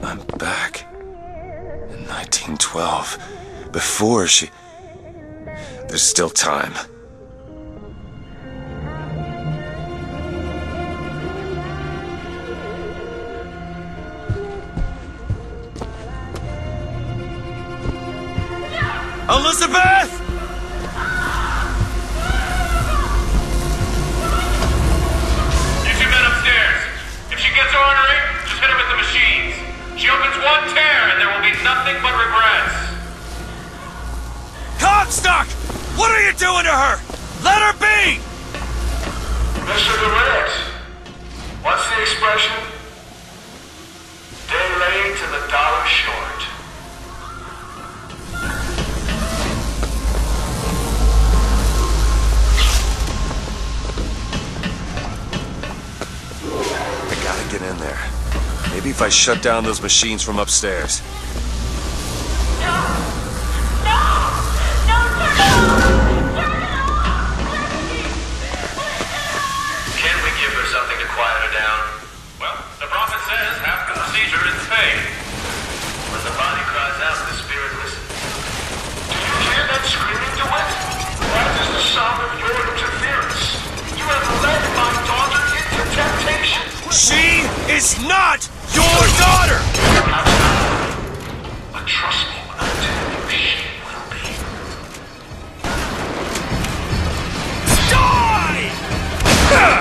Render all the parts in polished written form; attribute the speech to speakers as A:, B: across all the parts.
A: I'm back. In 1912. Before she... There's still time. Elizabeth!
B: You two men upstairs. If she gets ornery, just hit her with the machines. She opens one tear and there will be nothing but regrets.
A: Comstock! What are you doing to her? Let her be!
B: Mr. DeWitt, what's the expression? Day late and the dollar short.
A: I gotta get in there. Maybe if I shut down those machines from upstairs.
B: Can we give her something to quiet her down? Well, the prophet says half the procedure is paid. When the body cries out, the spirit listens. Do you hear that screaming, DeWitt? That is the sound of your interference. You have led my daughter into temptation.
A: She is not your daughter!
B: Perhaps not. But trust me when I tell you she will be.
A: Die!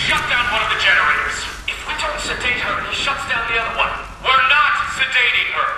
B: Sedate her. He shuts down the other one. We're not sedating her.